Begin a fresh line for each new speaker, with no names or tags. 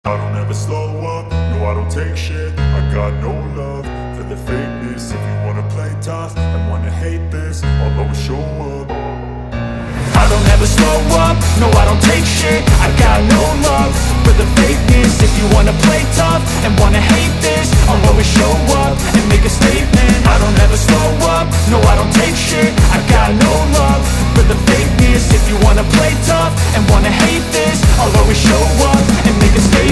I don't ever slow up, no I don't take shit. I got no love for the fakeness. If you wanna play tough and wanna hate this, I'll always show up.
I don't ever slow up, no I don't take shit. I got no love for the fakeness. If you wanna play tough and wanna hate this, I'll always show up and make a statement. I don't ever slow up, no I don't take shit. I got no love for the fakeness. If you wanna play tough and wanna hate this, I'll always show up and make a statement.